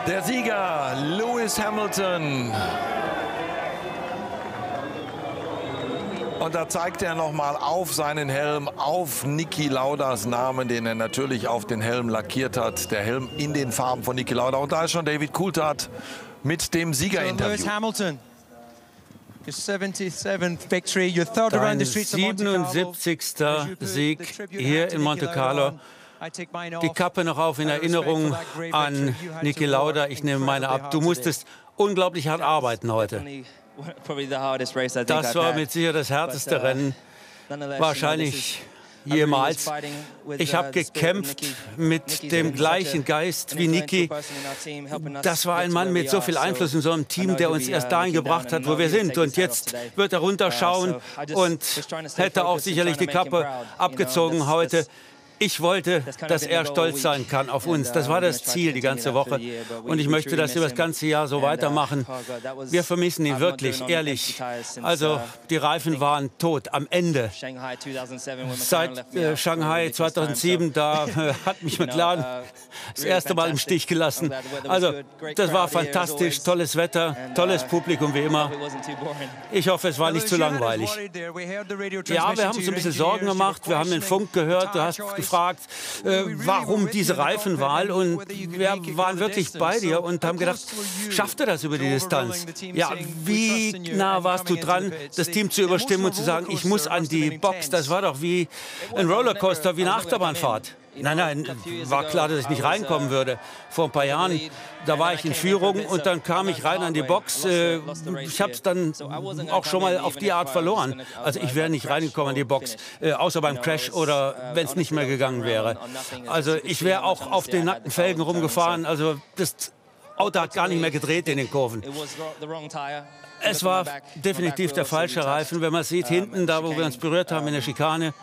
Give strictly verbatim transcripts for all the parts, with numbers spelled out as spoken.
Der Sieger Lewis Hamilton. Und da zeigt er nochmal auf seinen Helm, auf Niki Laudas Namen, den er natürlich auf den Helm lackiert hat. Der Helm in den Farben von Niki Lauda. Und da ist schon David Coulthard mit dem Siegerinterview. Lewis Hamilton. Your seventy-seventh victory, your third around the streets of Monte Carlo. siebenundsiebzigster Sieg hier in Monte Carlo. Die Kappe noch auf in Erinnerung an Niki Lauda. Ich nehme meine ab. Du musstest unglaublich hart arbeiten heute. Das war mit Sicherheit das härteste Rennen, wahrscheinlich jemals. Ich habe gekämpft mit dem gleichen Geist wie Niki. Das war ein Mann mit so viel Einfluss in so einem Team, der uns erst dahin gebracht hat, wo wir sind. Und jetzt wird er runterschauen und hätte auch sicherlich die Kappe abgezogen heute. Ich wollte, dass er stolz sein kann auf uns. Das war das Ziel die ganze Woche. Und ich möchte, dass wir das ganze Jahr so weitermachen. Wir vermissen ihn wirklich, ehrlich. Also die Reifen waren tot am Ende. Seit äh, Shanghai zweitausendsieben, da äh, hat mich McLaren das erste Mal im Stich gelassen. Also das war fantastisch, tolles Wetter, tolles Publikum wie immer. Ich hoffe, es war nicht zu langweilig. Ja, wir haben uns ein bisschen Sorgen gemacht. Wir haben den Funk gehört. Du hast gefragt, äh, warum diese Reifenwahl, und wir waren wirklich bei dir und haben gedacht, schafft er das über die Distanz? Ja, wie nah warst du dran, das Team zu überstimmen und zu sagen, ich muss an die Box? Das war doch wie ein Rollercoaster, wie eine Achterbahnfahrt. Nein, nein, war klar, dass ich nicht reinkommen würde. Vor ein paar Jahren, da war ich in Führung und dann kam ich rein an die Box. Ich habe es dann auch schon mal auf die Art verloren. Also ich wäre nicht reingekommen an die Box, außer beim Crash oder wenn es nicht mehr gegangen wäre. Also ich wäre auch auf den nackten Felgen rumgefahren. Also das Auto hat gar nicht mehr gedreht in den Kurven. Es war definitiv der falsche Reifen. Wenn man sieht, hinten, da wo wir uns berührt haben in der Schikane,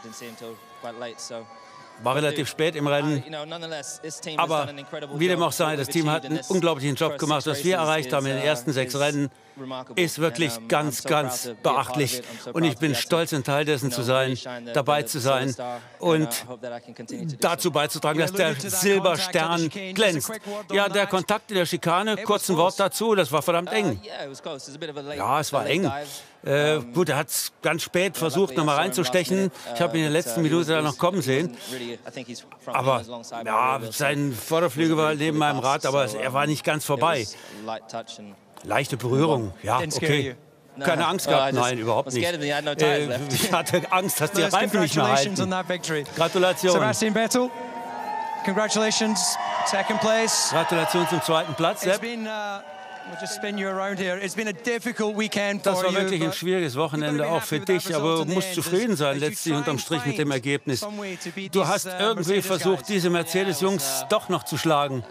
war relativ spät im Rennen, aber wie dem auch sei, das Team hat einen unglaublichen Job gemacht. Was wir erreicht haben in den ersten sechs Rennen, ist wirklich ganz, ganz beachtlich. Und ich bin stolz, ein Teil dessen zu sein, dabei zu sein und dazu beizutragen, dass der Silberstern glänzt. Ja, der Kontakt in der Schikane, kurz ein Wort dazu, das war verdammt eng. Ja, es war eng. Äh, gut, er hat es ganz spät versucht, noch mal reinzustechen. Ich habe ihn in der letzten Minute da noch kommen sehen. Aber ja, sein Vorderflügel war neben meinem Rad, aber er war nicht ganz vorbei. Leichte Berührung, ja, okay. Keine Angst gehabt? Nein, überhaupt nicht. Äh, ich hatte Angst, dass die Reifen nicht mehr halten. Gratulation. Sebastian Vettel, congratulations, second place. Gratulation zum zweiten Platz, Sepp. Das war wirklich ein schwieriges Wochenende, auch für dich, aber du musst zufrieden sein, letztlich unterm Strich mit dem Ergebnis. Du hast irgendwie versucht, diese Mercedes-Jungs doch noch zu schlagen.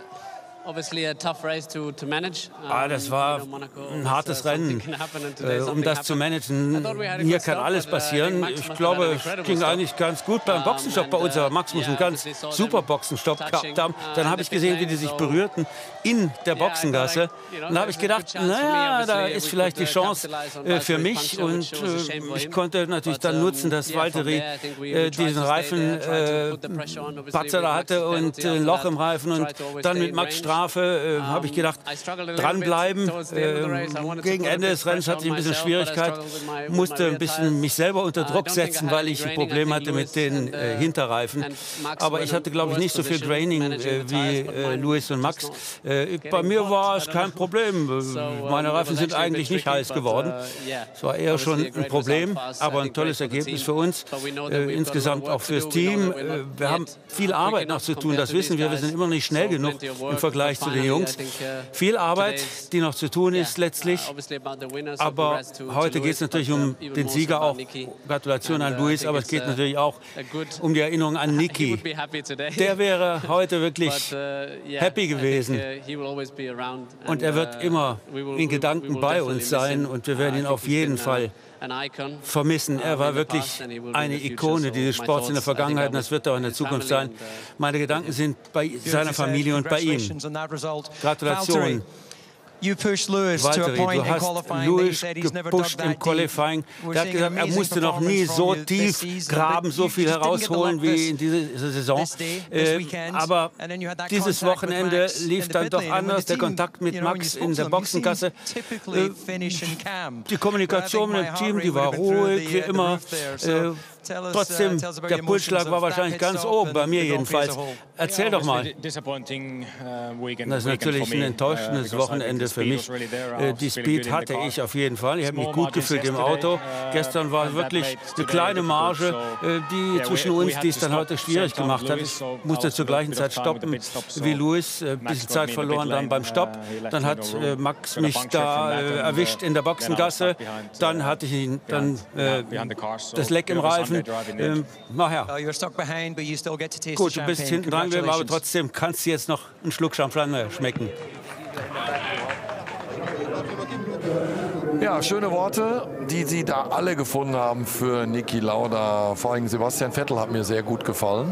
Ah, das war ein hartes Rennen, äh, um das zu managen. Hier kann alles passieren. Ich glaube, es ging eigentlich ganz gut beim Boxenstopp bei uns, aber Max muss einen ganz super Boxenstopp gehabt haben. Dann habe ich gesehen, wie die sich berührten in der Boxengasse. Und da habe ich gedacht, naja, da ist vielleicht die Chance äh, für mich. Und äh, ich konnte natürlich dann nutzen, dass Valtteri äh, diesen Reifenpatzer äh, da hatte und äh, ein Loch im Reifen. Und dann mit Max Strafe äh, habe ich gedacht, dranbleiben. Äh, gegen Ende des Rennens hatte ich ein bisschen Schwierigkeit, musste ein bisschen mich selber unter Druck setzen, weil ich ein Problem hatte mit den äh, Hinterreifen. Aber ich hatte, glaube ich, nicht so viel Draining äh, wie äh, Lewis und Max. Äh, bei mir war es kein Problem. Meine Reifen sind eigentlich nicht heiß geworden. Es war eher schon ein Problem, aber ein tolles Ergebnis für uns. Äh, insgesamt auch fürs Team. Äh, wir haben viel Arbeit noch zu tun, das wissen wir. Wir sind immer nicht schnell genug im Vergleich zu den Jungs. Viel Arbeit, die noch zu tun ist letztlich. Aber heute geht es natürlich um den Sieger auch. Gratulation an Lewis, aber es geht natürlich auch um die Erinnerung an Niki. Der wäre heute wirklich happy gewesen. Und er wird immer in Gedanken bei uns sein und wir werden ihn auf jeden Fall vermissen. Er war wirklich eine Ikone dieses Sports in der Vergangenheit und das wird er auch in der Zukunft sein. Meine Gedanken sind bei seiner Familie und bei ihm. Gratulation. Valtteri, du hast Lewis gepusht im Qualifying. Er hat gesagt, er musste noch nie so tief graben, so viel herausholen wie in dieser Saison. Äh, aber dieses Wochenende lief dann doch anders. Der Kontakt mit Max in der Boxengasse. Äh, die Kommunikation mit dem Team, die war ruhig, wie immer. Äh, Trotzdem, der Pulsschlag war wahrscheinlich ganz oben, bei mir jedenfalls. Erzähl doch mal. Das ist natürlich ein enttäuschendes Wochenende für mich. Die Speed hatte ich auf jeden Fall. Ich habe mich gut gefühlt im Auto. Gestern war wirklich eine kleine Marge, die zwischen uns, die es dann heute schwierig gemacht hat. Ich musste zur gleichen Zeit stoppen wie Lewis, ein bisschen Zeit verloren dann beim Stopp. Dann hat Max mich da erwischt in der Boxengasse. Dann hatte ich ihn dann äh, das Leck im Reifen. Ähm, nachher. Gut, du bist hinten dran, aber trotzdem kannst du jetzt noch einen Schluck Champagner schmecken. Ja, schöne Worte, die Sie da alle gefunden haben für Niki Lauda. Vor allem Sebastian Vettel hat mir sehr gut gefallen.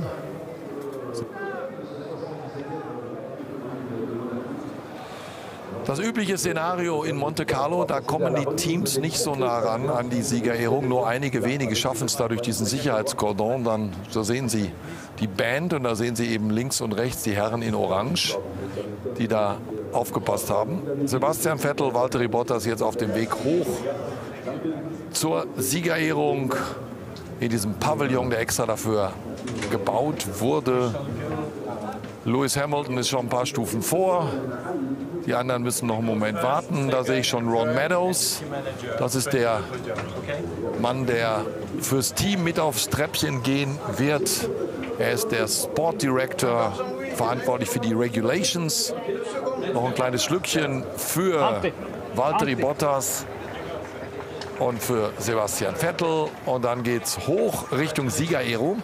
Das übliche Szenario in Monte Carlo, da kommen die Teams nicht so nah ran an die Siegerehrung. Nur einige wenige schaffen es da durch diesen Sicherheitskordon. Dann, so sehen Sie die Band und da sehen Sie eben links und rechts die Herren in Orange, die da aufgepasst haben. Sebastian Vettel, Valtteri Bottas jetzt auf dem Weg hoch zur Siegerehrung in diesem Pavillon, der extra dafür gebaut wurde. Lewis Hamilton ist schon ein paar Stufen vor. Die anderen müssen noch einen Moment warten. Da sehe ich schon Ron Meadows. Das ist der Mann, der fürs Team mit aufs Treppchen gehen wird. Er ist der Sport Director, verantwortlich für die Regulations. Noch ein kleines Schlückchen für Valtteri Bottas und für Sebastian Vettel. Und dann geht es hoch Richtung Siegerehrung.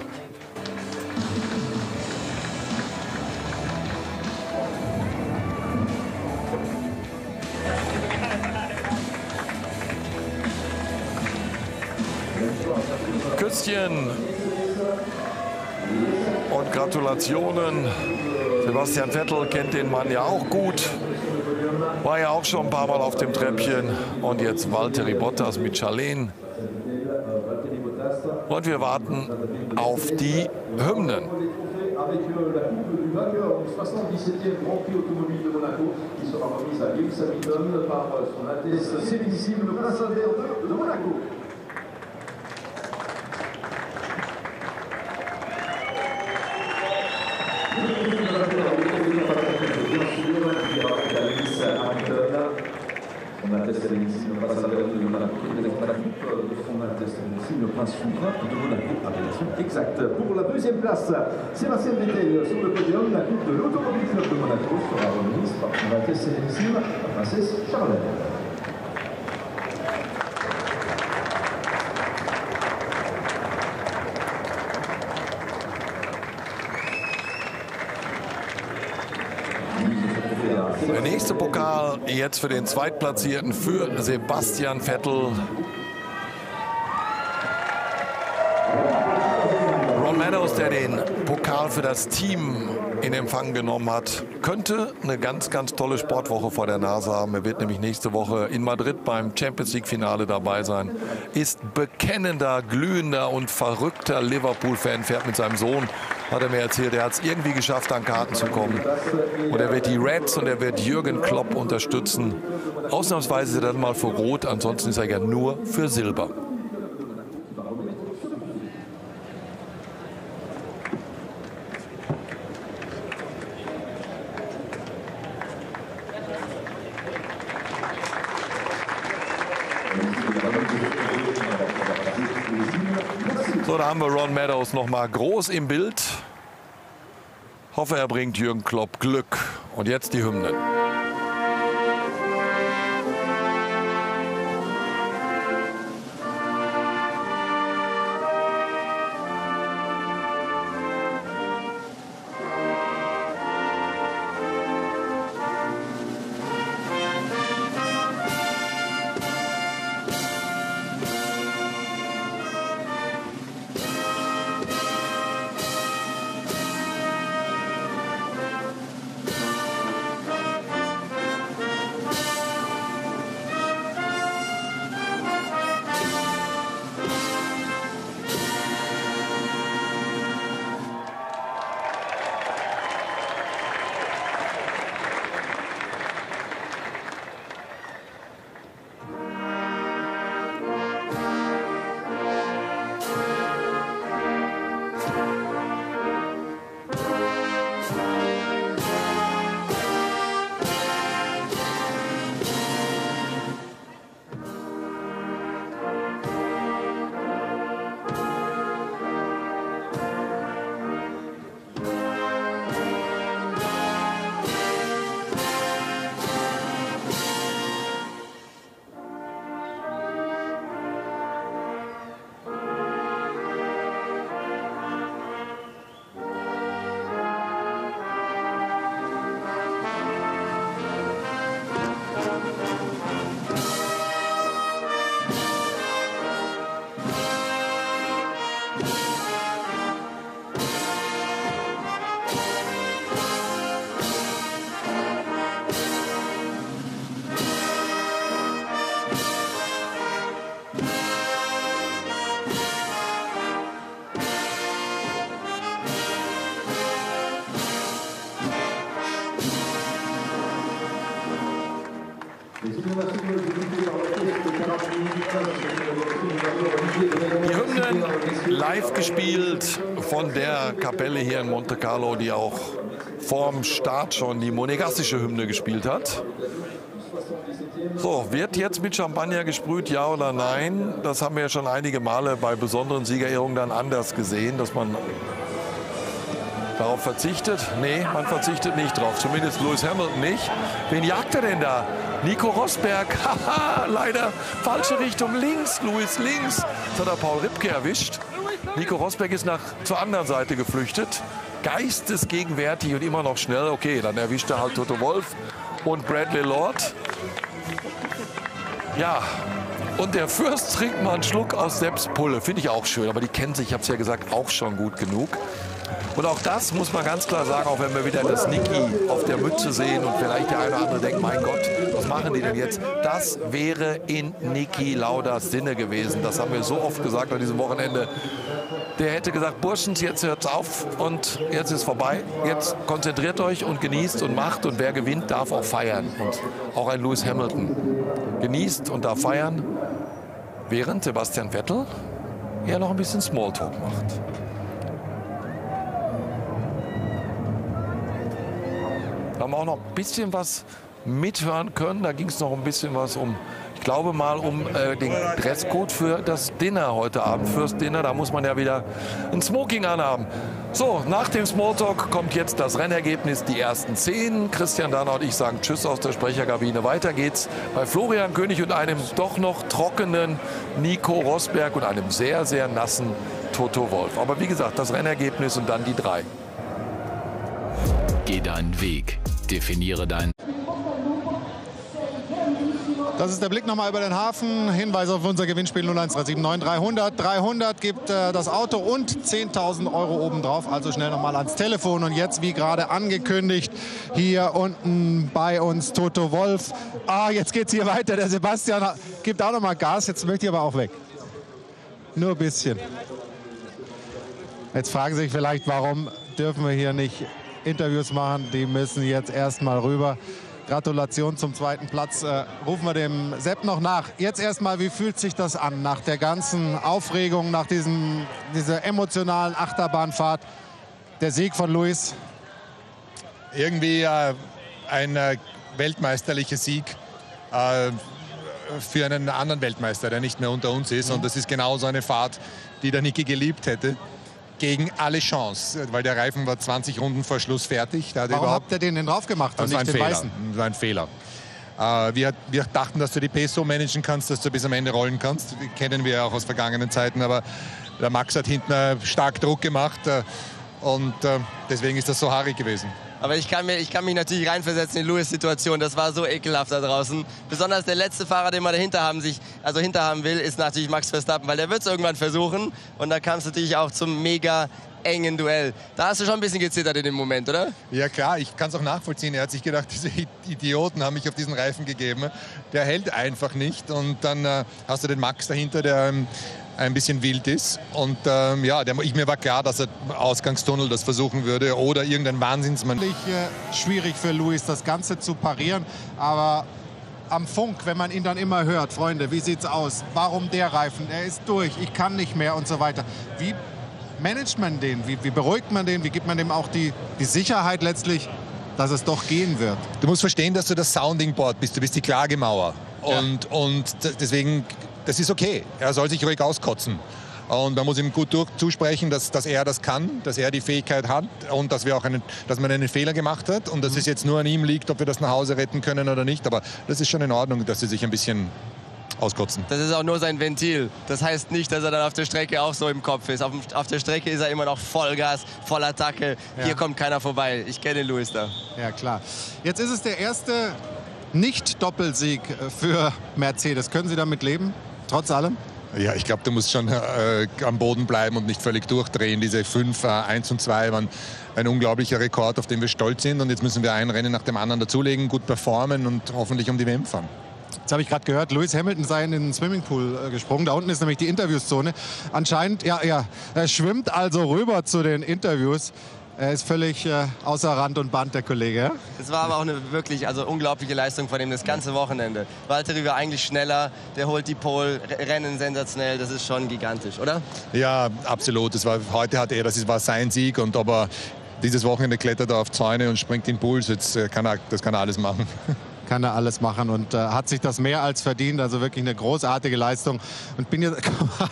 Küsschen und Gratulationen. Sebastian Vettel kennt den Mann ja auch gut. War ja auch schon ein paar Mal auf dem Treppchen. Und jetzt Valtteri Bottas mit Charlene. Und wir warten auf die Hymnen. Son Altesse Sérénissime, le Prince Albert de Monaco, et la coupe de Son Altesse Sérénissime, le Prince Souverain de Monaco, appellation exacte. Pour la deuxième place, Sébastien Vettel sur le podium. La coupe de l'Automobile Club de Monaco sera remise par Son Altesse Sérénissime, la princesse Charlotte. Der nächste Pokal jetzt für den Zweitplatzierten, für Sebastian Vettel. Ron Meadows, der den Pokal für das Team in Empfang genommen hat, könnte eine ganz, ganz tolle Sportwoche vor der Nase haben. Er wird nämlich nächste Woche in Madrid beim Champions League-Finale dabei sein. Ist bekennender, glühender und verrückter Liverpool-Fan, fährt mit seinem Sohn, hat er mir erzählt. Er hat es irgendwie geschafft, an Karten zu kommen. Und er wird die Reds und er wird Jürgen Klopp unterstützen. Ausnahmsweise ist er dann mal für Rot, ansonsten ist er ja nur für Silber. So, da haben wir Ron Meadows noch mal groß im Bild. Hoffe, er bringt Jürgen Klopp Glück. Und jetzt die Hymnen. live gespielt von der Kapelle hier in Monte Carlo, die auch vorm Start schon die monegassische Hymne gespielt hat. So, wird jetzt mit Champagner gesprüht, ja oder nein? Das haben wir ja schon einige Male bei besonderen Siegerehrungen dann anders gesehen, dass man darauf verzichtet. Nee, man verzichtet nicht drauf, zumindest Lewis Hamilton nicht. Wen jagt er denn da? Nico Rosberg, haha, leider falsche Richtung, links, Lewis links. Jetzt hat er Paul Ripke erwischt. Nico Rosberg ist nach zur anderen Seite geflüchtet. Geistesgegenwärtig und immer noch schnell. Okay, dann erwischt er halt Toto Wolff und Bradley Lord. Ja, und der Fürst trinkt mal einen Schluck aus Sepps Pulle. Finde ich auch schön, aber die kennen sich, ich habe es ja gesagt, auch schon gut genug. Und auch das muss man ganz klar sagen, auch wenn wir wieder das Niki auf der Mütze sehen und vielleicht der eine oder andere denkt, mein Gott, was machen die denn jetzt? Das wäre in Niki Laudas Sinne gewesen. Das haben wir so oft gesagt an diesem Wochenende. Der hätte gesagt, Burschens, jetzt hört's auf und jetzt ist vorbei. Jetzt konzentriert euch und genießt und macht und wer gewinnt, darf auch feiern. Und auch ein Lewis Hamilton genießt und darf feiern, während Sebastian Vettel eher noch ein bisschen Smalltalk macht. Da haben wir auch noch ein bisschen was mithören können. Da ging es noch ein bisschen was um, ich glaube mal, um äh, den Dresscode für das Dinner heute Abend. Fürs Dinner, da muss man ja wieder ein Smoking anhaben. So, nach dem Smalltalk kommt jetzt das Rennergebnis, die ersten zehn. Christian Dahner und ich sagen Tschüss aus der Sprecherkabine. Weiter geht's bei Florian König und einem doch noch trockenen Nico Rosberg und einem sehr, sehr nassen Toto Wolff. Aber wie gesagt, das Rennergebnis und dann die drei. Geh deinen Weg. Definiere dein. Das ist der Blick nochmal über den Hafen. Hinweis auf unser Gewinnspiel null eins drei sieben neun dreihundert. dreihundert gibt äh, das Auto und zehntausend Euro obendrauf. Also schnell nochmal ans Telefon. Und jetzt, wie gerade angekündigt, hier unten bei uns Toto Wolff. Ah, jetzt geht's hier weiter. Der Sebastian gibt auch nochmal Gas. Jetzt möchte ich aber auch weg. Nur ein bisschen. Jetzt fragen Sie sich vielleicht, warum dürfen wir hier nicht Interviews machen, die müssen jetzt erstmal rüber. Gratulation zum zweiten Platz. Äh, rufen wir dem Sepp noch nach. Jetzt erstmal, wie fühlt sich das an nach der ganzen Aufregung, nach diesem, dieser emotionalen Achterbahnfahrt? Der Sieg von Lewis? Irgendwie äh, ein äh, weltmeisterlicher Sieg äh, für einen anderen Weltmeister, der nicht mehr unter uns ist. Mhm. Und das ist genau so eine Fahrt, die der Niki geliebt hätte. Gegen alle Chance, weil der Reifen war zwanzig Runden vor Schluss fertig. Da Warum habt ihr den denn drauf gemacht? Das war ein Fehler. Das war ein Fehler. Äh, wir, wir dachten, dass du die Pace so managen kannst, dass du bis am Ende rollen kannst. Das kennen wir ja auch aus vergangenen Zeiten. Aber der Max hat hinten äh, stark Druck gemacht. Äh, und äh, deswegen ist das so haarig gewesen. Aber ich kann, mir, ich kann mich natürlich reinversetzen in Lewis' Situation. Das war so ekelhaft da draußen. Besonders der letzte Fahrer, den man dahinter haben, sich, also hinter haben will, ist natürlich Max Verstappen. Weil der wird es irgendwann versuchen. Und da kam es natürlich auch zum mega engen Duell. Da hast du schon ein bisschen gezittert in dem Moment, oder? Ja klar, ich kann es auch nachvollziehen. Er hat sich gedacht, diese Idioten haben mich auf diesen Reifen gegeben. Der hält einfach nicht. Und dann äh, hast du den Max dahinter, der ähm, ein bisschen wild ist. Und ähm, ja, der, ich, mir war klar, dass er Ausgangstunnel das versuchen würde oder irgendein Wahnsinnsmann. Äh, schwierig für Lewis, das Ganze zu parieren. Aber am Funk, wenn man ihn dann immer hört, Freunde, wie sieht's aus? Warum der Reifen? Er ist durch, ich kann nicht mehr und so weiter. Wie managt man den? Wie, wie beruhigt man den? Wie gibt man dem auch die, die Sicherheit letztlich, dass es doch gehen wird? Du musst verstehen, dass du das Sounding Board bist. Du bist die Klagemauer. Ja. Und, und deswegen, das ist okay. Er soll sich ruhig auskotzen. Und man muss ihm gut durch zusprechen, dass, dass er das kann, dass er die Fähigkeit hat und dass, wir auch einen, dass man einen Fehler gemacht hat. Und dass mhm. es jetzt nur an ihm liegt, ob wir das nach Hause retten können oder nicht. Aber das ist schon in Ordnung, dass sie sich ein bisschen auskotzen. Das ist auch nur sein Ventil. Das heißt nicht, dass er dann auf der Strecke auch so im Kopf ist. Auf, auf der Strecke ist er immer noch Vollgas, voll Attacke. Ja. Hier kommt keiner vorbei. Ich kenne Lewis da. Ja, klar. Jetzt ist es der erste Nicht-Doppelsieg für Mercedes. Können Sie damit leben, trotz allem? Ja, ich glaube, du musst schon äh, am Boden bleiben und nicht völlig durchdrehen. Diese fünf, eins und zwei waren ein unglaublicher Rekord, auf den wir stolz sind. Und jetzt müssen wir ein Rennen nach dem anderen dazulegen, gut performen und hoffentlich um die W M fahren. Jetzt habe ich gerade gehört, Lewis Hamilton sei in den Swimmingpool äh, gesprungen. Da unten ist nämlich die Interviewszone. Anscheinend, ja, ja, er schwimmt also rüber zu den Interviews. Er ist völlig äh, außer Rand und Band, der Kollege. Das war aber auch eine wirklich also unglaubliche Leistung von ihm das ganze Wochenende. Valtteri war eigentlich schneller, der holt die Pole, Rennen sensationell, das ist schon gigantisch, oder? Ja, absolut. Das war, heute hatte er, das war sein Sieg, und aber dieses Wochenende klettert er auf Zäune und springt in Pools. Jetzt kann er, das kann er alles machen. Kann er alles machen und äh, hat sich das mehr als verdient. Also wirklich eine großartige Leistung. Und bin jetzt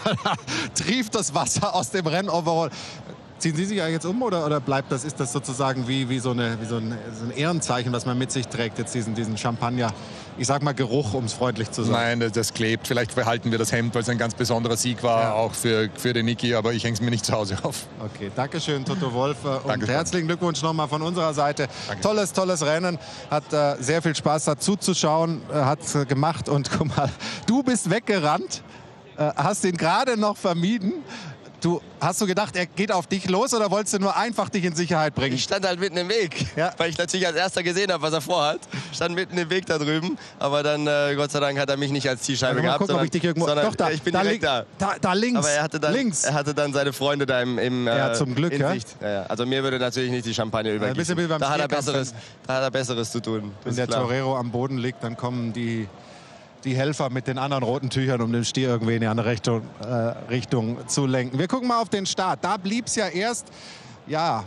trieft das Wasser aus dem Rennoverall. Ziehen Sie sich ja jetzt um oder, oder bleibt das, ist das sozusagen wie, wie, so, eine, wie so, ein, so ein Ehrenzeichen, was man mit sich trägt, jetzt diesen, diesen Champagner, ich sag mal Geruch, um es freundlich zu sagen? Nein, das, das klebt. Vielleicht behalten wir das Hemd, weil es ein ganz besonderer Sieg war, ja. auch für, für den Niki, aber ich hänge es mir nicht zu Hause auf. Okay, danke schön, Toto Wolff. Und Danke. Herzlichen Glückwunsch nochmal von unserer Seite. Danke. Tolles, tolles Rennen. Hat äh, sehr viel Spaß dazu zu schauen, äh, hat äh, gemacht. Und guck mal, du bist weggerannt, äh, hast ihn gerade noch vermieden. Du, hast du gedacht, er geht auf dich los oder wolltest du nur einfach dich in Sicherheit bringen? Ich stand halt mitten im Weg, ja. weil ich natürlich als erster gesehen habe, was er vorhat. Stand mitten im Weg da drüben, aber dann, äh, Gott sei Dank, hat er mich nicht als Zielscheibe ja, gehabt. Gucken, sondern, ob ich dich irgendwo... sondern, Doch, da, ich bin da, direkt da. da. Da links, aber er hatte dann, links. Er hatte dann seine Freunde da im, im äh, ja, zum Glück, in ja? Sicht. Ja, ja. Also mir würde natürlich nicht die Champagner übergießen. Ja, da, hat er besseres, da hat er Besseres zu tun. Wenn der klar. Torero am Boden liegt, dann kommen die... die Helfer mit den anderen roten Tüchern, um den Stier irgendwie in eine Richtung, äh, Richtung zu lenken. Wir gucken mal auf den Start. Da blieb es ja erst, ja,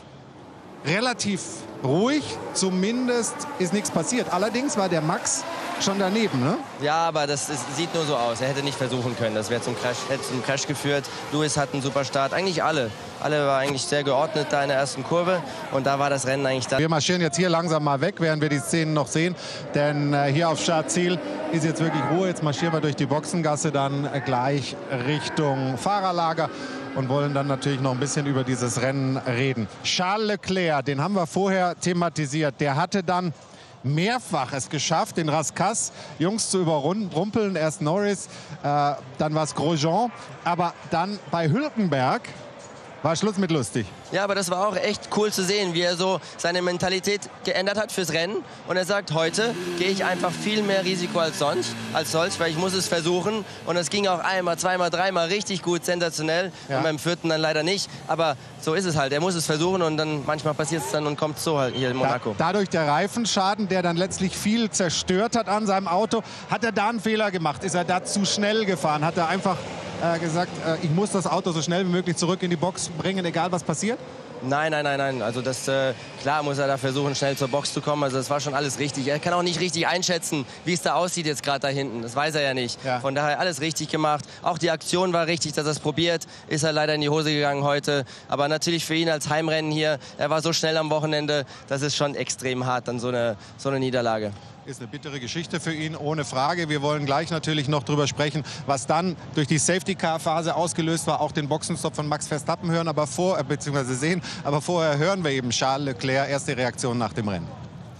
relativ ruhig. Zumindest ist nichts passiert. Allerdings war der Max schon daneben, ne? Ja, aber das ist, sieht nur so aus. Er hätte nicht versuchen können. Das wäre zum Crash, hätte zum Crash geführt. Lewis hat einen super Start. Eigentlich alle. Alle waren eigentlich sehr geordnet da in der ersten Kurve. Und da war das Rennen eigentlich da. Wir marschieren jetzt hier langsam mal weg, während wir die Szenen noch sehen. Denn äh, hier auf Startziel ist jetzt wirklich Ruhe. Jetzt marschieren wir durch die Boxengasse dann äh, gleich Richtung Fahrerlager. Und wollen dann natürlich noch ein bisschen über dieses Rennen reden. Charles Leclerc, den haben wir vorher thematisiert. Der hatte dann mehrfach es geschafft, den Rascasse Jungs zu überrumpeln. Erst Norris, äh, dann war es Grosjean. Aber dann bei Hülkenberg war Schluss mit lustig. Ja, aber das war auch echt cool zu sehen, wie er so seine Mentalität geändert hat fürs Rennen. Und er sagt, heute gehe ich einfach viel mehr Risiko als sonst, als sonst, weil ich muss es versuchen. Und es ging auch einmal, zweimal, dreimal richtig gut, sensationell. Ja. Und beim vierten dann leider nicht. Aber so ist es halt. Er muss es versuchen und dann manchmal passiert es dann und kommt so halt hier in Monaco. Da, dadurch der Reifenschaden, der dann letztlich viel zerstört hat an seinem Auto, hat er da einen Fehler gemacht? Ist er da zu schnell gefahren? Hat er einfach äh, gesagt, äh, ich muss das Auto so schnell wie möglich zurück in die Box bringen, egal was passiert? Nein, nein, nein, nein. Also das, äh, klar muss er da versuchen, schnell zur Box zu kommen. Also das war schon alles richtig. Er kann auch nicht richtig einschätzen, wie es da aussieht jetzt gerade da hinten. Das weiß er ja nicht. Ja. Von daher alles richtig gemacht. Auch die Aktion war richtig, dass er es probiert. Ist er leider in die Hose gegangen heute. Aber natürlich für ihn als Heimrennen hier, er war so schnell am Wochenende, das ist schon extrem hart, dann so eine, so eine Niederlage. Ist eine bittere Geschichte für ihn, ohne Frage. Wir wollen gleich natürlich noch drüber sprechen, was dann durch die Safety-Car-Phase ausgelöst war, auch den Boxenstopp von Max Verstappen hören, aber vor, äh, beziehungsweise sehen. Aber vorher hören wir eben Charles Leclerc, erste Reaktion nach dem Rennen.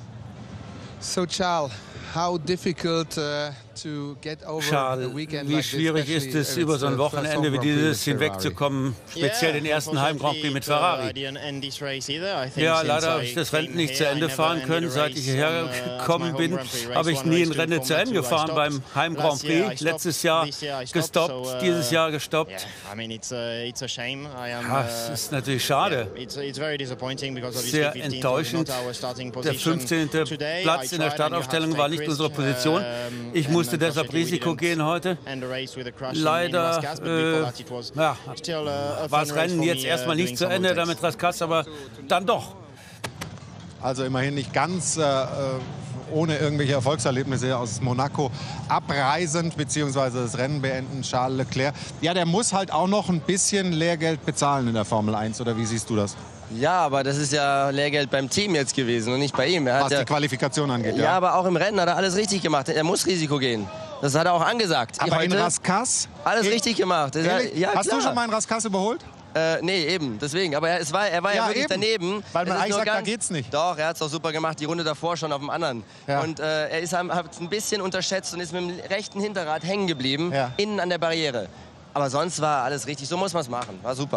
So Charles, how difficult uh, to get over Charles, a weekend wie like schwierig this, ist es, über so ein Wochenende wie dieses hinwegzukommen, speziell den ersten Heim-Grand Prix mit Ferrari? Ja, leider habe ich das Rennen nicht zu Ende fahren können. Seit ich hierher gekommen bin, habe ich nie ein Rennen zu Ende gefahren beim Heim-Grand Prix. Letztes Jahr gestoppt, dieses Jahr gestoppt. Ja, es ist natürlich schade. Sehr enttäuschend. Der fünfzehnte Platz in der Startaufstellung war nicht unsere Position. Ich musste deshalb Risiko gehen heute. Leider äh, ja, war das Rennen jetzt erstmal nicht zu Ende, damit Rascasse, aber dann doch. Also immerhin nicht ganz äh, ohne irgendwelche Erfolgserlebnisse aus Monaco abreisend bzw. das Rennen beenden, Charles Leclerc. Ja, der muss halt auch noch ein bisschen Lehrgeld bezahlen in der Formel eins, oder wie siehst du das? Ja, aber das ist ja Lehrgeld beim Team jetzt gewesen und nicht bei ihm. Er hat Was ja, die Qualifikation angeht, ja. Ja, aber auch im Rennen hat er alles richtig gemacht. Er muss Risiko gehen. Das hat er auch angesagt. Aber heute in Rascasse? Alles richtig gemacht. Ja, Hast klar. du schon mal in Rascasse überholt? Äh, nee, eben. Deswegen. Aber er, es war, er war ja, ja wirklich eben. daneben. Weil man es eigentlich sagt, ganz, da geht's nicht. Doch, er hat es doch super gemacht. Die Runde davor schon auf dem anderen. Ja. Und äh, er ist, hat es ein bisschen unterschätzt und ist mit dem rechten Hinterrad hängen geblieben. Ja. Innen an der Barriere. Aber sonst war alles richtig. So muss man es machen. War super.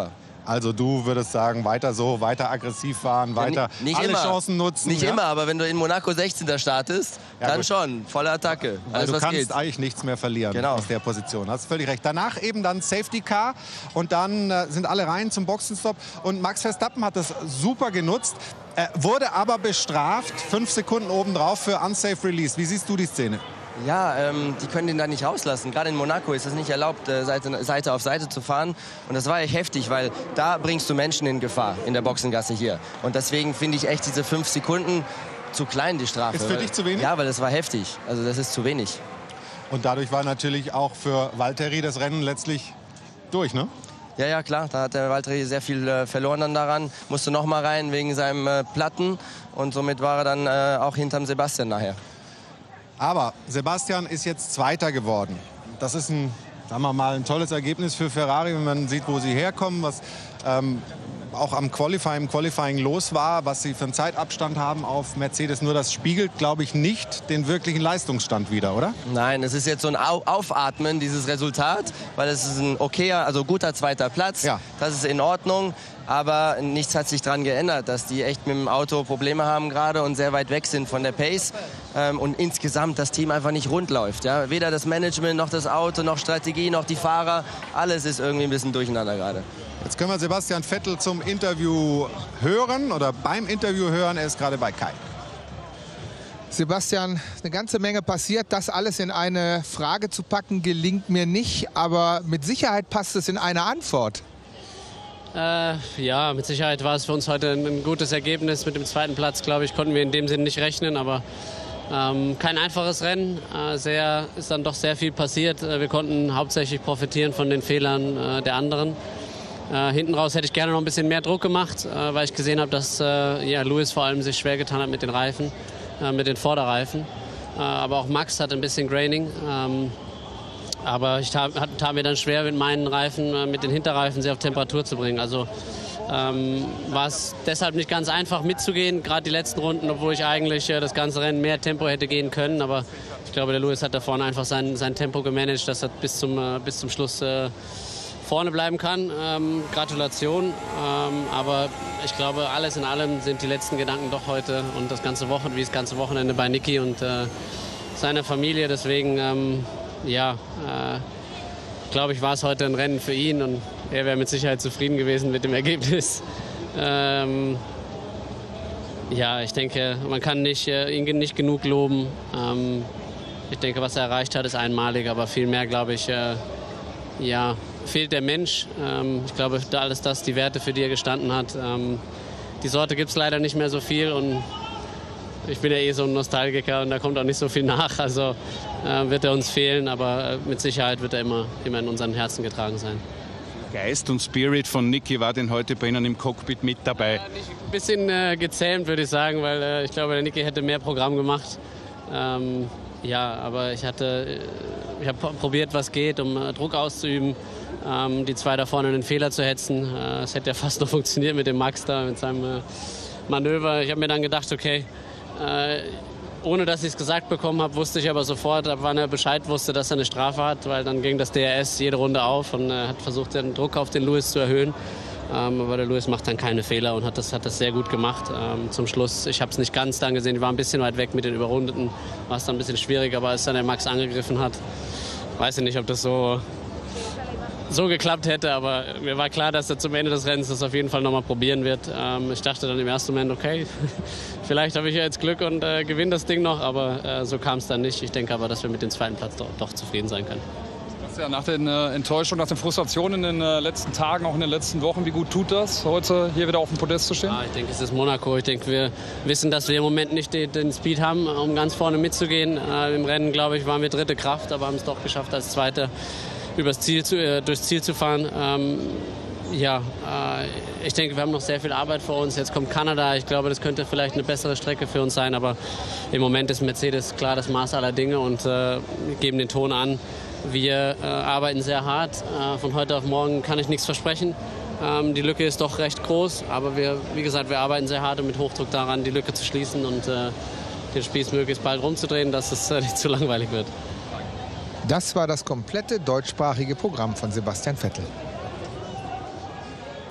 Also du würdest sagen, weiter so, weiter aggressiv fahren, weiter ja, nicht alle immer. Chancen nutzen. Nicht ja? immer, aber wenn du in Monaco sechzehnter startest, ja, dann gut. schon, volle Attacke. Weil Alles, du was kannst geht. eigentlich nichts mehr verlieren genau. aus der Position. Hast völlig recht. Danach eben dann Safety Car und dann äh, sind alle rein zum Boxenstopp. Und Max Verstappen hat das super genutzt, äh, wurde aber bestraft, fünf Sekunden obendrauf für Unsafe Release. Wie siehst du die Szene? Ja, ähm, die können den da nicht rauslassen. Gerade in Monaco ist es nicht erlaubt, äh, Seite, Seite auf Seite zu fahren. Und das war echt heftig, weil da bringst du Menschen in Gefahr in der Boxengasse hier. Und deswegen finde ich echt diese fünf Sekunden zu klein, die Strafe. Ist für dich zu wenig? Ja, weil das war heftig. Also das ist zu wenig. Und dadurch war natürlich auch für Valtteri das Rennen letztlich durch, ne? Ja, ja, klar. Da hat der Valtteri sehr viel äh, verloren dann daran. Musste noch mal rein wegen seinem äh, Platten. Und somit war er dann äh, auch hinterm Sebastian nachher. Aber Sebastian ist jetzt Zweiter geworden. Das ist ein, sagen wir mal, ein tolles Ergebnis für Ferrari, wenn man sieht, wo sie herkommen, was ähm, auch am Qualifying, im Qualifying los war, was sie für einen Zeitabstand haben auf Mercedes. Nur das spiegelt, glaube ich, nicht den wirklichen Leistungsstand wider, oder? Nein, es ist jetzt so ein Au- Aufatmen, dieses Resultat, weil es ist ein okayer, also guter zweiter Platz. Ja. Das ist in Ordnung. Aber nichts hat sich daran geändert, dass die echt mit dem Auto Probleme haben gerade und sehr weit weg sind von der Pace. Ähm, und insgesamt das Team einfach nicht rund läuft. Ja? Weder das Management, noch das Auto, noch Strategie, noch die Fahrer. Alles ist irgendwie ein bisschen durcheinander gerade. Jetzt können wir Sebastian Vettel zum Interview hören oder beim Interview hören. Er ist gerade bei Kai. Sebastian, eine ganze Menge passiert. Das alles in eine Frage zu packen, gelingt mir nicht. Aber mit Sicherheit passt es in eine Antwort. Äh, ja, mit Sicherheit war es für uns heute ein, ein gutes Ergebnis. Mit dem zweiten Platz, glaube ich, konnten wir in dem Sinne nicht rechnen. Aber ähm, kein einfaches Rennen. Äh, sehr, ist dann doch sehr viel passiert. Äh, wir konnten hauptsächlich profitieren von den Fehlern äh, der anderen. Äh, hinten raus hätte ich gerne noch ein bisschen mehr Druck gemacht, äh, weil ich gesehen habe, dass äh, ja, Lewis vor allem sich schwer getan hat mit den Reifen, äh, mit den Vorderreifen. Äh, aber auch Max hat ein bisschen Graining. Ähm, Aber ich tat, tat mir dann schwer, mit meinen Reifen, äh, mit den Hinterreifen sehr auf Temperatur zu bringen. Also ähm, war es deshalb nicht ganz einfach mitzugehen, gerade die letzten Runden, obwohl ich eigentlich äh, das ganze Rennen mehr Tempo hätte gehen können. Aber ich glaube, der Lewis hat da vorne einfach sein, sein Tempo gemanagt, dass er bis zum, äh, bis zum Schluss äh, vorne bleiben kann. Ähm, Gratulation. Ähm, aber ich glaube, alles in allem sind die letzten Gedanken doch heute und das ganze Wochen, wie das ganze Wochenende bei Niki und äh, seiner Familie. Deswegen ähm, ja, äh, glaube ich, war es heute ein Rennen für ihn und er wäre mit Sicherheit zufrieden gewesen mit dem Ergebnis. Ähm, ja, ich denke, man kann nicht, äh, ihn nicht genug loben. Ähm, ich denke, was er erreicht hat, ist einmalig, aber viel mehr, glaube ich, äh, ja, fehlt der Mensch. Ähm, ich glaube, da alles das, die Werte, für die er gestanden hat. Ähm, die Sorte gibt es leider nicht mehr so viel und ich bin ja eh so ein Nostalgiker und da kommt auch nicht so viel nach. Also äh, wird er uns fehlen, aber äh, mit Sicherheit wird er immer, immer in unseren Herzen getragen sein. Geist und Spirit von Niki war denn heute bei Ihnen im Cockpit mit dabei? Ja, ein bisschen äh, gezähmt, würde ich sagen, weil äh, ich glaube, der Niki hätte mehr Programm gemacht. Ähm, ja, aber ich hatte, ich habe probiert, was geht, um äh, Druck auszuüben, ähm, die zwei da vorne in den Fehler zu hetzen. Äh, es hätte ja fast noch funktioniert mit dem Max da, mit seinem äh, Manöver. Ich habe mir dann gedacht, okay, äh, ohne dass ich es gesagt bekommen habe, wusste ich aber sofort, ab wann er Bescheid wusste, dass er eine Strafe hat, weil dann ging das D R S jede Runde auf und äh, hat versucht, den Druck auf den Lewis zu erhöhen. Ähm, aber der Lewis macht dann keine Fehler und hat das, hat das sehr gut gemacht ähm, zum Schluss. Ich habe es nicht ganz dann gesehen, ich war ein bisschen weit weg mit den Überrundeten, war es dann ein bisschen schwierig, aber als dann der Max angegriffen hat, weiß ich nicht, ob das so, so geklappt hätte, aber mir war klar, dass er zum Ende des Rennens das auf jeden Fall nochmal probieren wird. Ähm, ich dachte dann im ersten Moment, okay, vielleicht habe ich ja jetzt Glück und äh, gewinne das Ding noch, aber äh, so kam es dann nicht. Ich denke aber, dass wir mit dem zweiten Platz doch, doch zufrieden sein können. Ja, nach den äh, Enttäuschungen, nach den Frustrationen in den äh, letzten Tagen, auch in den letzten Wochen, wie gut tut das, heute hier wieder auf dem Podest zu stehen? Ja, ich denke, es ist Monaco. Ich denke, wir wissen, dass wir im Moment nicht den, den Speed haben, um ganz vorne mitzugehen. Äh, Im Rennen, glaube ich, waren wir dritte Kraft, aber haben es doch geschafft, als Zweite übers Ziel zu, äh, durchs Ziel zu fahren. Ähm, ja, äh, ich denke, wir haben noch sehr viel Arbeit vor uns. Jetzt kommt Kanada. Ich glaube, das könnte vielleicht eine bessere Strecke für uns sein, aber im Moment ist Mercedes klar das Maß aller Dinge und äh, geben den Ton an. Wir äh, arbeiten sehr hart. Äh, von heute auf morgen kann ich nichts versprechen. Ähm, die Lücke ist doch recht groß, aber wir, wie gesagt, wir arbeiten sehr hart und mit Hochdruck daran, die Lücke zu schließen und äh, den Spieß möglichst bald rumzudrehen, dass es äh, nicht zu langweilig wird. Das war das komplette deutschsprachige Programm von Sebastian Vettel.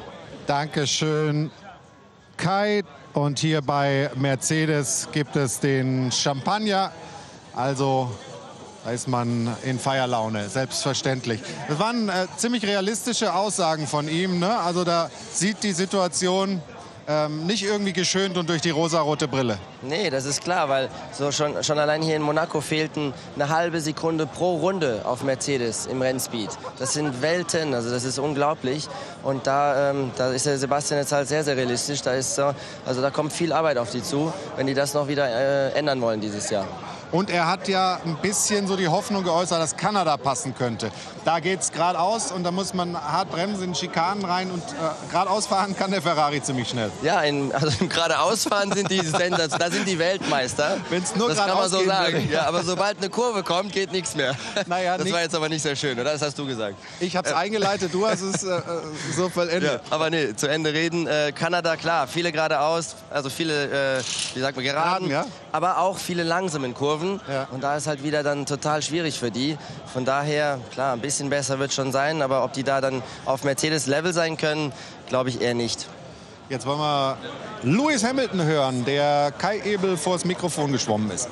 Dankeschön, Kai. Und hier bei Mercedes gibt es den Champagner. Also da ist man in Feierlaune, selbstverständlich. Das waren äh, ziemlich realistische Aussagen von ihm, ne? Also da sieht die Situation ähm, nicht irgendwie geschönt und durch die rosarote Brille. Nee, das ist klar, weil so schon, schon allein hier in Monaco fehlten eine halbe Sekunde pro Runde auf Mercedes im Rennspeed. Das sind Welten, also das ist unglaublich. Und da, ähm, da ist der Sebastian jetzt halt sehr, sehr realistisch. Da, ist, äh, also da kommt viel Arbeit auf die zu, wenn die das noch wieder äh, ändern wollen dieses Jahr. Und er hat ja ein bisschen so die Hoffnung geäußert, dass Kanada passen könnte. Da geht es geradeaus und da muss man hart bremsen, in Schikanen rein. Und äh, geradeaus fahren kann der Ferrari ziemlich schnell. Ja, in, also im geradeausfahren sind die Sensors, da sind die Weltmeister. Wenn's nur das kann man so sagen. Will. Ja, aber sobald eine Kurve kommt, geht nichts mehr. Naja, das nicht. war jetzt aber nicht sehr schön, oder? Das hast du gesagt. Ich habe es äh. eingeleitet, du hast es äh, so vollendet. Ja, aber nee, zu Ende reden. Äh, Kanada, klar, viele geradeaus, also viele, äh, wie sagt man, geraden, ja. aber auch viele langsamen Kurven. Ja. Und da ist halt wieder dann total schwierig für die. Von daher, klar, ein bisschen besser wird schon sein, aber ob die da dann auf Mercedes-Level sein können, glaube ich eher nicht. Jetzt wollen wir Lewis Hamilton hören, der Kai Ebel vors Mikrofon geschwommen ist.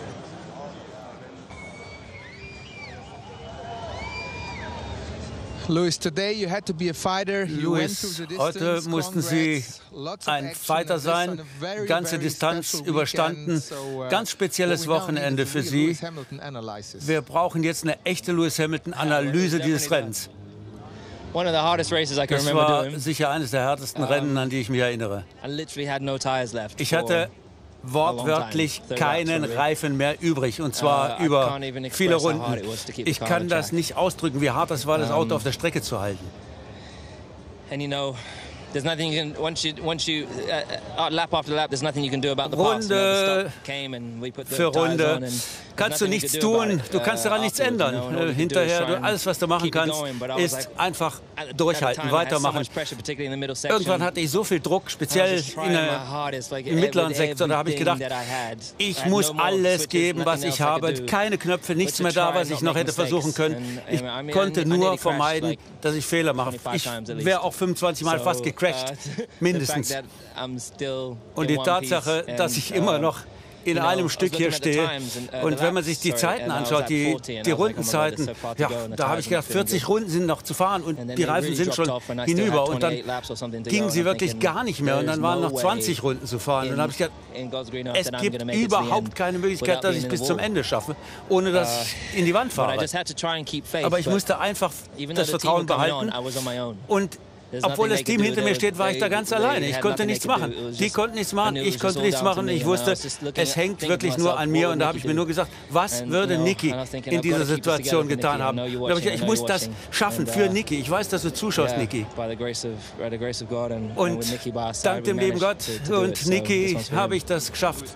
Lewis, today you had to be a fighter. You went through the distance. Heute mussten Sie ein Fighter sein, ganze Distanz überstanden. Ganz spezielles Wochenende für Sie. Wir brauchen jetzt eine echte Lewis Hamilton-Analyse dieses Rennens. Das war sicher eines der härtesten Rennen, an die ich mich erinnere. Ich hatte wortwörtlich keinen Reifen mehr übrig, und zwar über viele Runden. Ich kann das nicht ausdrücken, wie hart das war, das Auto auf der Strecke zu halten. Runde für Runde kannst du nichts tun, du kannst daran nichts ändern. Hinterher, du, alles, was du machen kannst, ist einfach durchhalten, weitermachen. Irgendwann hatte ich so viel Druck, speziell in der, im mittleren Sektor, da habe ich gedacht, ich muss alles geben, was ich habe. Keine Knöpfe, nichts mehr da, was ich noch hätte versuchen können. Ich konnte nur vermeiden, dass ich Fehler mache. Ich wäre auch fünfundzwanzig Mal fast gecrashed, mindestens. Und die Tatsache, dass ich immer noch in einem Stück hier stehe. Und wenn man sich die Zeiten anschaut, die, die Rundenzeiten, ja, da habe ich gedacht, vierzig Runden sind noch zu fahren und die Reifen sind schon hinüber. Und dann gingen sie wirklich gar nicht mehr und dann waren noch zwanzig Runden zu fahren. Und dann habe ich gedacht, es gibt überhaupt keine Möglichkeit, dass ich es bis zum Ende schaffe, ohne dass ich in die Wand fahre. Aber ich musste einfach das Vertrauen behalten. Und obwohl das Team hinter mir steht, war ich da ganz alleine. Ich konnte nichts machen. Die konnten nichts machen, ich konnte nichts machen. Ich wusste, es hängt wirklich nur an mir. Und da habe ich mir nur gesagt, was würde Niki in dieser Situation getan haben? Und da habe ich gesagt, ich muss das schaffen für Niki. Ich weiß, dass du zuschaust, Niki. Und dank dem lieben Gott und Niki habe ich das geschafft.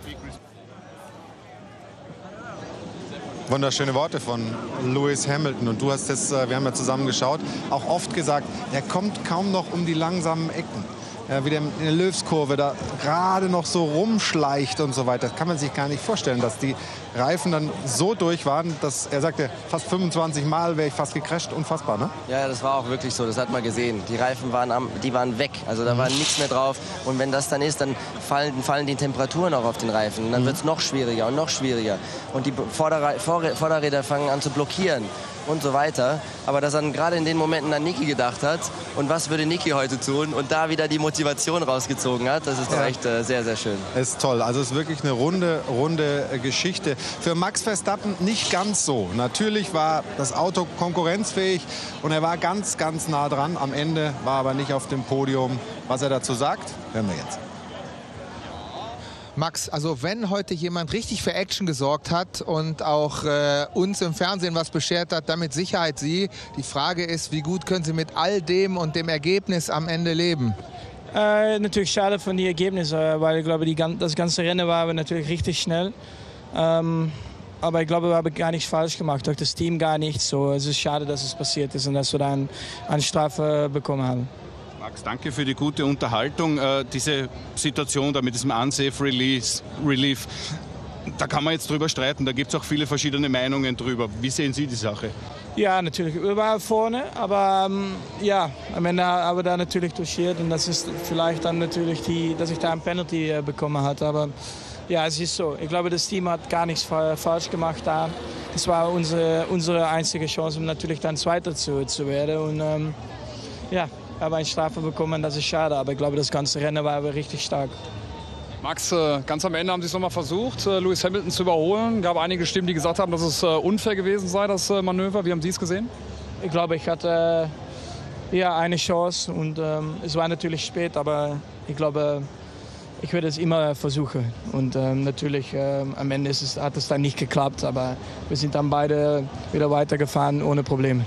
Wunderschöne Worte von Lewis Hamilton. Und du hast es, wir haben ja zusammen geschaut, auch oft gesagt, er kommt kaum noch um die langsamen Ecken. Ja, wie der in der Löwskurve da gerade noch so rumschleicht und so weiter. Das kann man sich gar nicht vorstellen, dass die Reifen dann so durch waren, dass er sagte, fast fünfundzwanzig Mal wäre ich fast gecrasht. Unfassbar, ne? Ja, das war auch wirklich so. Das hat man gesehen. Die Reifen waren, am, die waren weg. Also da war nichts mehr drauf. Und wenn das dann ist, dann fallen, fallen die Temperaturen auch auf den Reifen. Und dann wird es noch schwieriger und noch schwieriger. Und die Vorderrad, Vorderräder fangen an zu blockieren und so weiter. Aber dass er dann gerade in den Momenten an Niki gedacht hat und was würde Niki heute tun und da wieder die Motivation rausgezogen hat, das ist doch ja echt äh, sehr, sehr schön. Es ist toll. Also es ist wirklich eine runde, runde äh, Geschichte. Für Max Verstappen nicht ganz so. Natürlich war das Auto konkurrenzfähig und er war ganz, ganz nah dran. Am Ende war aber nicht auf dem Podium. Was er dazu sagt, hören wir jetzt. Max, also wenn heute jemand richtig für Action gesorgt hat und auch äh, uns im Fernsehen was beschert hat, dann mit Sicherheit Sie. Die Frage ist, wie gut können Sie mit all dem und dem Ergebnis am Ende leben? Äh, natürlich schade von den Ergebnissen, weil ich glaube, die, das ganze Rennen war aber natürlich richtig schnell. Ähm, aber ich glaube, wir haben gar nichts falsch gemacht, auch das Team gar nichts. So, es ist schade, dass es passiert ist und dass wir dann eine Strafe bekommen haben. Max, danke für die gute Unterhaltung. Äh, diese Situation da mit diesem Unsafe Release, Relief, da kann man jetzt drüber streiten. Da gibt es auch viele verschiedene Meinungen drüber. Wie sehen Sie die Sache? Ja, natürlich überall vorne, aber ähm, ja, am Ende aber da natürlich touchiert und das ist vielleicht dann natürlich die, dass ich da ein Penalty äh, bekommen hatte, aber ja, es ist so. Ich glaube, das Team hat gar nichts fa falsch gemacht da. Das war unsere, unsere einzige Chance, um natürlich dann Zweiter zu, zu werden und ähm, ja, aber eine Strafe bekommen, das ist schade, aber ich glaube, das ganze Rennen war aber richtig stark. Max, ganz am Ende haben Sie es nochmal versucht, Lewis Hamilton zu überholen. Es gab einige Stimmen, die gesagt haben, dass es unfair gewesen sei, das Manöver. Wie haben Sie es gesehen? Ich glaube, ich hatte ja, eine Chance und ähm, es war natürlich spät, aber ich glaube, ich werde es immer versuchen. Und ähm, natürlich, ähm, am Ende ist es, hat es dann nicht geklappt, aber wir sind dann beide wieder weitergefahren ohne Probleme.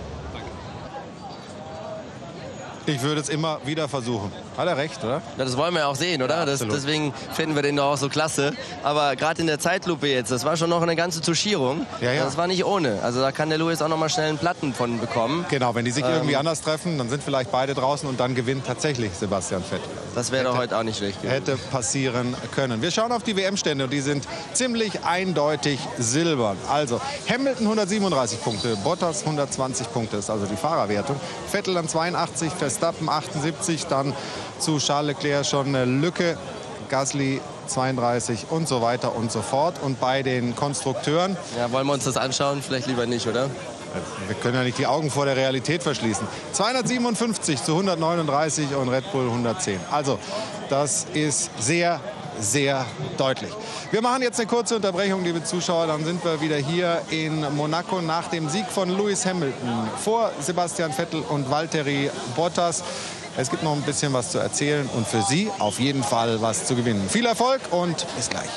Ich würde es immer wieder versuchen. Hat er recht, oder? Ja, das wollen wir ja auch sehen, oder? Ja, das, deswegen finden wir den doch auch so klasse. Aber gerade in der Zeitlupe jetzt, das war schon noch eine ganze Touchierung. Ja, ja. Das war nicht ohne. Also da kann der Lewis auch noch mal schnell einen Platten von bekommen. Genau, wenn die sich ähm, irgendwie anders treffen, dann sind vielleicht beide draußen und dann gewinnt tatsächlich Sebastian Vettel. Das wäre doch heute auch nicht schlecht gewesen. Hätte passieren können. Wir schauen auf die W M-Stände und die sind ziemlich eindeutig silbern. Also Hamilton hundertsiebenunddreißig Punkte, Bottas hundertzwanzig Punkte, ist also die Fahrerwertung. Vettel dann zweiundachtzig, Verstappen achtundsiebzig, dann zu Charles Leclerc schon eine Lücke, Gasly zweiunddreißig und so weiter und so fort. Und bei den Konstrukteuren... Ja, wollen wir uns das anschauen? Vielleicht lieber nicht, oder? Wir können ja nicht die Augen vor der Realität verschließen. zweihundertsiebenundfünfzig zu hundertneununddreißig und Red Bull hundertzehn. Also, das ist sehr, sehr deutlich. Wir machen jetzt eine kurze Unterbrechung, liebe Zuschauer. Dann sind wir wieder hier in Monaco nach dem Sieg von Lewis Hamilton vor Sebastian Vettel und Valtteri Bottas. Es gibt noch ein bisschen was zu erzählen und für Sie auf jeden Fall was zu gewinnen. Viel Erfolg und bis gleich.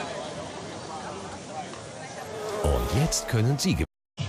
Und jetzt können Sie gewinnen.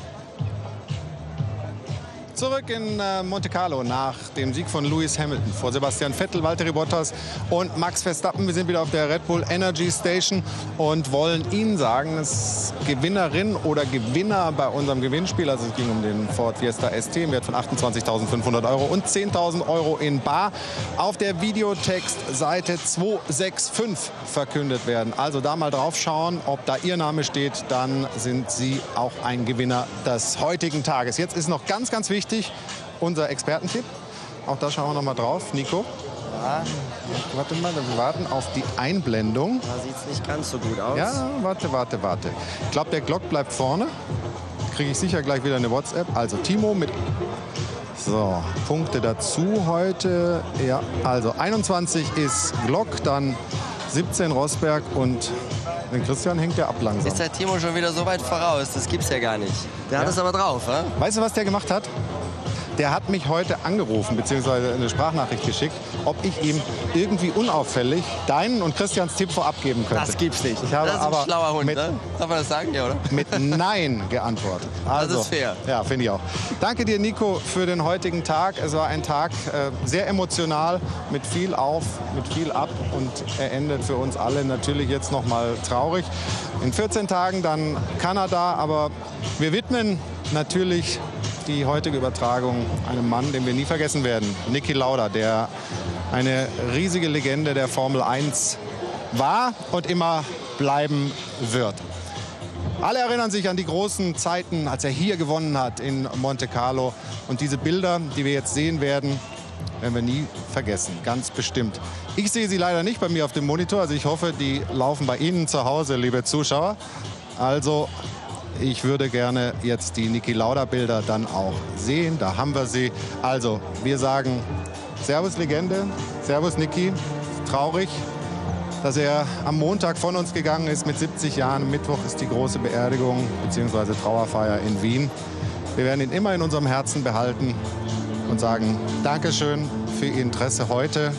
Zurück in äh, Monte Carlo nach dem Sieg von Lewis Hamilton vor Sebastian Vettel, Valtteri Bottas und Max Verstappen. Wir sind wieder auf der Red Bull Energy Station und wollen Ihnen sagen, dass Gewinnerin oder Gewinner bei unserem Gewinnspiel, also es ging um den Ford Fiesta S T im Wert von achtundzwanzigtausendfünfhundert Euro und zehntausend Euro in bar, auf der Videotext-Seite zweihundertfünfundsechzig verkündet werden. Also da mal drauf schauen, ob da Ihr Name steht, dann sind Sie auch ein Gewinner des heutigen Tages. Jetzt ist noch ganz, ganz wichtig, unser Expertentipp. Auch da schauen wir noch mal drauf. Nico? Ja. Warte mal, wir warten auf die Einblendung. Da sieht es nicht ganz so gut aus. Ja, warte, warte, warte. Ich glaube, der Glock bleibt vorne. Kriege ich sicher gleich wieder eine WhatsApp. Also Timo mit... So, Punkte dazu heute. Ja, also einundzwanzig ist Glock, dann siebzehn Rosberg und den Christian hängt der ab langsam. Ist der Timo schon wieder so weit voraus? Das gibt's ja gar nicht. Der ja. hat es aber drauf, ja? Weißt du, was der gemacht hat? Der hat mich heute angerufen bzw. eine Sprachnachricht geschickt, ob ich ihm irgendwie unauffällig deinen und Christians Tipp vorab geben könnte. Das gibt's nicht. Ich habe das ist ein aber schlauer Hund, mit, ne? Darf man das sagen, ja, oder? Mit Nein geantwortet. Also, das ist fair. Ja, finde ich auch. Danke dir, Nico, für den heutigen Tag. Es war ein Tag äh, sehr emotional, mit viel auf, mit viel ab und er endet für uns alle natürlich jetzt noch mal traurig. In vierzehn Tagen dann Kanada, aber wir widmen natürlich die heutige Übertragung einem Mann, den wir nie vergessen werden, Niki Lauda, der eine riesige Legende der Formel eins war und immer bleiben wird. Alle erinnern sich an die großen Zeiten, als er hier gewonnen hat in Monte Carlo. Und diese Bilder, die wir jetzt sehen werden, werden wir nie vergessen, ganz bestimmt. Ich sehe sie leider nicht bei mir auf dem Monitor, also ich hoffe, die laufen bei Ihnen zu Hause, liebe Zuschauer. Also ich würde gerne jetzt die Niki Lauda-Bilder dann auch sehen. Da haben wir sie. Also, wir sagen Servus Legende, Servus Niki. Traurig, dass er am Montag von uns gegangen ist mit siebzig Jahren. Mittwoch ist die große Beerdigung bzw. Trauerfeier in Wien. Wir werden ihn immer in unserem Herzen behalten und sagen Dankeschön für Ihr Interesse heute.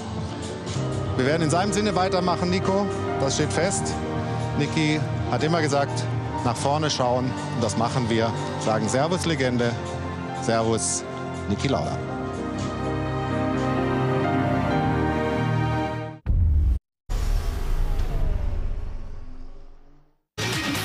Wir werden in seinem Sinne weitermachen, Nico. Das steht fest. Niki hat immer gesagt, nach vorne schauen. Und das machen wir. Sagen Servus Legende, Servus Niki Lauda.